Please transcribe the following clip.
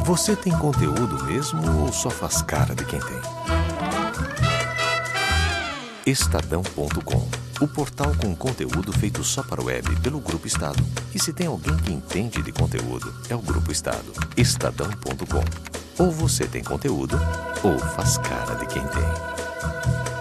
Você tem conteúdo mesmo ou só faz cara de quem tem? Estadão.com, o portal com conteúdo feito só para o web pelo Grupo Estado. E se tem alguém que entende de conteúdo, é o Grupo Estado. Estadão.com. Ou você tem conteúdo, ou faz cara de quem tem.